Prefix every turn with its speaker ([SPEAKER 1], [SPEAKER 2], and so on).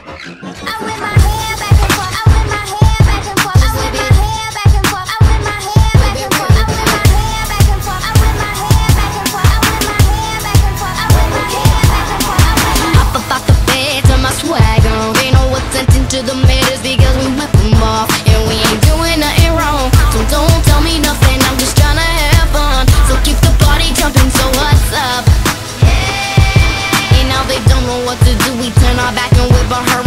[SPEAKER 1] I whip my hair back and forth. I whip my hair back and forth. I whip my hair back and forth. I whip my hair back and forth. I whip my hair back and forth. I whip my hair back and forth. I whip my hair back and forth. I whip my hair back and forth. Up off the bed, turn my swag on. They know what's sent into the mirrors because we whip them off, and we ain't doing nothing wrong. So don't tell me nothing. I'm just tryna have fun. So keep the party jumping. So what's up? And now they don't know what to do. We turn our back and whip on her.